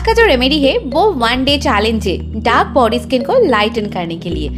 का जो रेमेडी है वो 1 डे चैलेंज है डार्क बॉडी स्किन को लाइटन करने के लिए।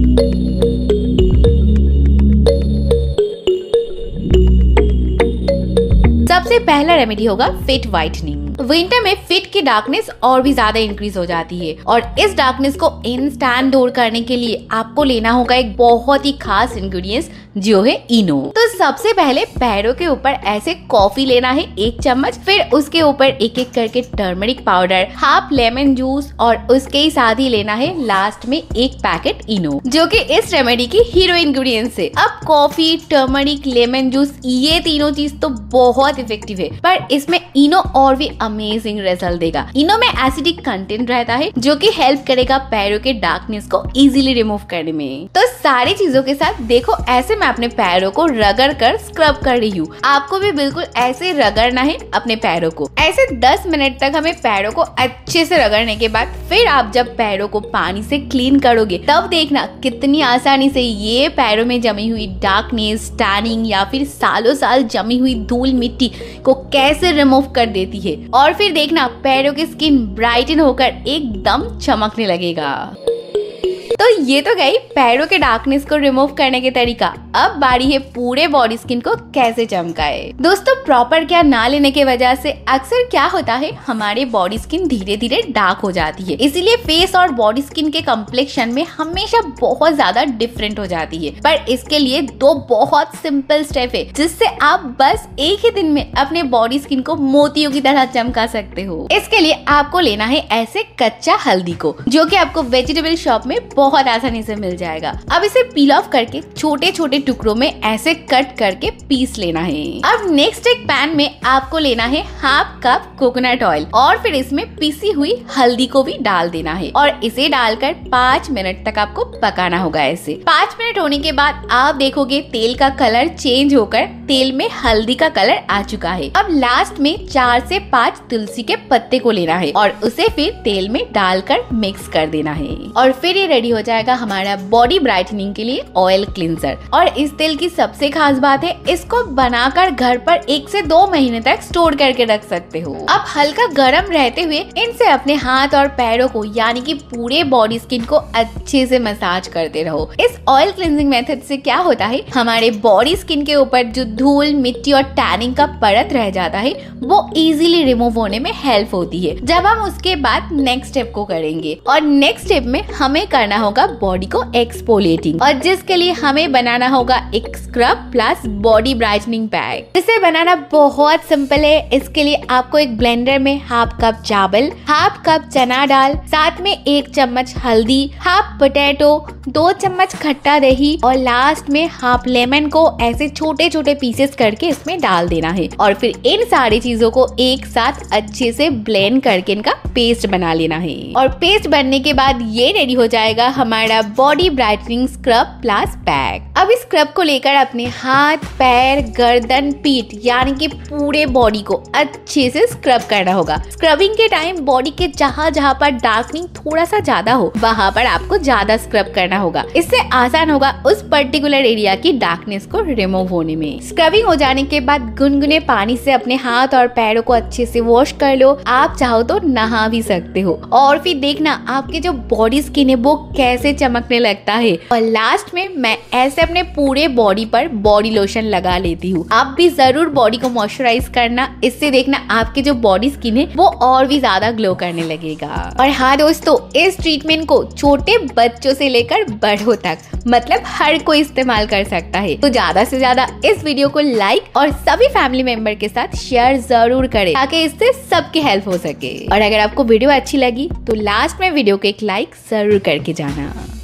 सबसे पहला रेमेडी होगा फिट व्हाइटनिंग। विंटर में फिट की डार्कनेस और भी ज्यादा इंक्रीज हो जाती है और इस डार्कनेस को इंस्टेंट दूर करने के लिए आपको लेना होगा एक बहुत ही खास इंग्रेडिएंट्स जो है इनो। तो सबसे पहले पैरों के ऊपर ऐसे कॉफी लेना है 1 चम्मच, फिर उसके ऊपर एक एक करके turmeric powder, half lemon juice और उसके ही साथ ही लेना है लास्ट में 1 पैकेट इनो, जो कि इस रेमेडी की हीरो इंग्रेडिएंट्स है। अब कॉफी, टर्मरिक, लेमन जूस ये तीनों चीज तो बहुत इफेक्टिव है, पर इसमें इनो और भी अमेजिंग रिजल्ट देगा। इनो में एसिडिक कंटेंट रहता है जो कि हेल्प करेगा पैरों के डार्कनेस को इजीली रिमूव करने में। तो सारी चीजों के साथ देखो ऐसे मैं अपने पैरों को रगड़ कर स्क्रब कर रही हूँ। आपको भी बिल्कुल ऐसे रगड़ना है अपने पैरों को। ऐसे 10 मिनट तक हमें पैरों को अच्छे से रगड़ने के बाद फिर आप जब पैरों को पानी से क्लीन करोगे तब देखना कितनी आसानी से ये पैरों में जमी हुई डार्कनेस, टैनिंग या फिर सालों साल जमी हुई धूल मिट्टी को कैसे रिमूव कर देती है। और फिर देखना पैरों की स्किन ब्राइटन होकर एकदम चमकने लगेगा। तो ये तो गई पैरों के डार्कनेस को रिमूव करने के तरीका। अब बारी है पूरे बॉडी स्किन को कैसे चमकाए। दोस्तों प्रॉपर केयर ना लेने की वजह से अक्सर क्या होता है हमारे बॉडी स्किन धीरे धीरे डार्क हो जाती है। इसीलिए फेस और बॉडी स्किन के कम्प्लेक्शन में हमेशा बहुत ज्यादा डिफरेंट हो जाती है। पर इसके लिए 2 बहुत सिंपल स्टेप है जिससे आप बस एक ही दिन में अपने बॉडी स्किन को मोतियों की तरह चमका सकते हो। इसके लिए आपको लेना है ऐसे कच्चा हल्दी को, जो कि आपको वेजिटेबल शॉप में बहुत आसानी से मिल जाएगा। अब इसे पील ऑफ करके छोटे छोटे टुकड़ों में ऐसे कट करके पीस लेना है। अब नेक्स्ट एक पैन में आपको लेना है हाफ कप कोकोनट ऑयल और फिर इसमें पिसी हुई हल्दी को भी डाल देना है और इसे डालकर 5 मिनट तक आपको पकाना होगा। ऐसे 5 मिनट होने के बाद आप देखोगे तेल का कलर चेंज होकर तेल में हल्दी का कलर आ चुका है। अब लास्ट में 4 से 5 तुलसी के पत्ते को लेना है और उसे फिर तेल में डालकर मिक्स कर देना है और फिर ये रेडी हो जाएगा हमारा बॉडी ब्राइटनिंग के लिए ऑयल क्लिंजर। और इस तेल की सबसे खास बात है इसको बनाकर घर पर 1 से 2 महीने तक स्टोर करके रख सकते हो। अब हल्का गर्म रहते हुए इनसे अपने हाथ और पैरों को यानी कि पूरे बॉडी स्किन को अच्छे से मसाज करते रहो। इस ऑयल क्लिंजिंग मेथड से क्या होता है हमारे बॉडी स्किन के ऊपर जो धूल, मिट्टी और टैनिंग का परत रह जाता है वो इजीली रिमूव होने में हेल्प होती है। जब हम उसके बाद नेक्स्ट स्टेप को करेंगे और नेक्स्ट स्टेप में हमें करना होगा बॉडी को एक्सफोलिएटिंग और जिसके लिए हमें बनाना होगा एक scrub plus body brightening pack. इसे बनाना बहुत सिंपल है। इसके लिए आपको एक ब्लेंडर में हाफ कप चावल, हाफ कप चना दाल, साथ में 1 चम्मच हल्दी, हाफ पोटैटो, 2 चम्मच खट्टा दही और लास्ट में हाफ लेमन को ऐसे छोटे छोटे पीसेस करके इसमें डाल देना है और फिर इन सारी चीजों को एक साथ अच्छे से ब्लेंड करके इनका पेस्ट बना लेना है। और पेस्ट बनने के बाद ये रेडी हो जाएगा हमारा body brightening scrub plus pack. अब इस स्क्रब को लेकर अपने हाथ, पैर, गर्दन, पीठ यानी कि पूरे बॉडी को अच्छे से स्क्रब करना होगा। स्क्रबिंग के टाइम बॉडी के जहाँ जहाँ पर डार्कनिंग थोड़ा सा ज्यादा हो वहाँ पर आपको ज्यादा स्क्रब करना होगा। इससे आसान होगा उस पर्टिकुलर एरिया की डार्कनेस को रिमूव होने में। स्क्रबिंग हो जाने के बाद गुनगुने पानी से अपने हाथ और पैरों को अच्छे से वॉश कर लो। आप चाहो तो नहा भी सकते हो और फिर देखना आपके जो बॉडी स्किन है वो कैसे चमकने लगता है। और लास्ट में मैं ऐसे अपने पूरे बॉडी पर बॉडी लोशन लगा लेती हूँ। आप भी जरूर बॉडी को मॉइस्चराइज करना, इससे देखना आपके जो बॉडी स्किन है वो और भी ज्यादा ग्लो करने लगेगा। और हाँ दोस्तों, इस ट्रीटमेंट को छोटे बच्चों से लेकर बड़ों तक मतलब हर कोई इस्तेमाल कर सकता है। तो ज्यादा से ज्यादा इस वीडियो को लाइक और सभी फैमिली मेंबर के साथ शेयर जरूर करें ताकि इससे सबकी हेल्प हो सके। और अगर आपको वीडियो अच्छी लगी तो लास्ट में वीडियो को एक लाइक जरूर करके जाना।